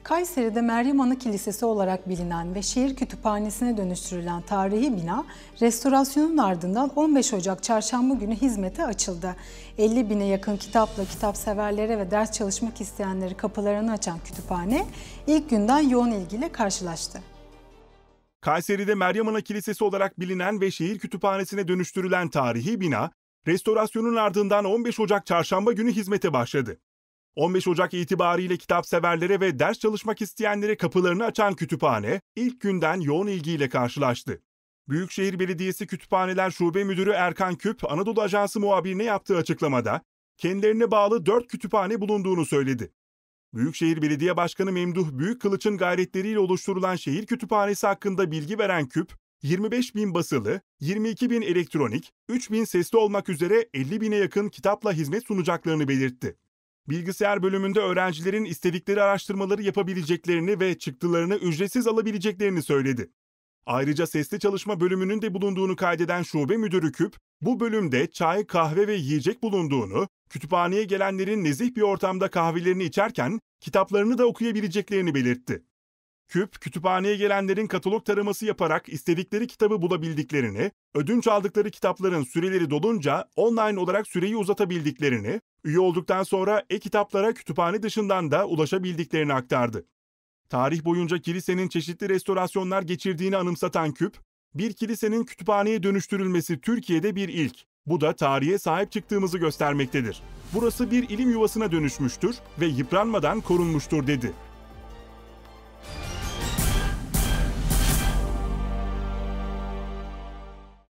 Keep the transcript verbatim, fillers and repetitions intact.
Kayseri'de Meryem Ana Kilisesi olarak bilinen ve şehir kütüphanesine dönüştürülen tarihi bina, restorasyonun ardından on beş Ocak Çarşamba günü hizmete açıldı. elli bine yakın kitapla kitapseverlere ve ders çalışmak isteyenleri kapılarını açan kütüphane, ilk günden yoğun ilgiyle karşılaştı. Kayseri'de Meryem Ana Kilisesi olarak bilinen ve şehir kütüphanesine dönüştürülen tarihi bina, restorasyonun ardından on beş Ocak Çarşamba günü hizmete başladı. on beş Ocak itibariyle kitapseverlere ve ders çalışmak isteyenlere kapılarını açan kütüphane, ilk günden yoğun ilgiyle karşılaştı. Büyükşehir Belediyesi Kütüphaneler Şube Müdürü Erkan Küp, Anadolu Ajansı muhabirine yaptığı açıklamada, kendilerine bağlı dört kütüphane bulunduğunu söyledi. Büyükşehir Belediye Başkanı Memduh Büyükkılıç'ın gayretleriyle oluşturulan şehir kütüphanesi hakkında bilgi veren Küp, yirmi beş bin basılı, yirmi iki bin elektronik, üç bin sesli olmak üzere elli bine yakın kitapla hizmet sunacaklarını belirtti. Bilgisayar bölümünde öğrencilerin istedikleri araştırmaları yapabileceklerini ve çıktılarını ücretsiz alabileceklerini söyledi. Ayrıca sesli çalışma bölümünün de bulunduğunu kaydeden Şube Müdürü Küp, bu bölümde çay, kahve ve yiyecek bulunduğunu, kütüphaneye gelenlerin nezih bir ortamda kahvelerini içerken kitaplarını da okuyabileceklerini belirtti. Küp, kütüphaneye gelenlerin katalog taraması yaparak istedikleri kitabı bulabildiklerini, ödünç aldıkları kitapların süreleri dolunca online olarak süreyi uzatabildiklerini, üye olduktan sonra e-kitaplara kütüphane dışından da ulaşabildiklerini aktardı. Tarih boyunca kilisenin çeşitli restorasyonlar geçirdiğini anımsatan Küp, bir kilisenin kütüphaneye dönüştürülmesi Türkiye'de bir ilk. Bu da tarihe sahip çıktığımızı göstermektedir. Burası bir ilim yuvasına dönüşmüştür ve yıpranmadan korunmuştur dedi.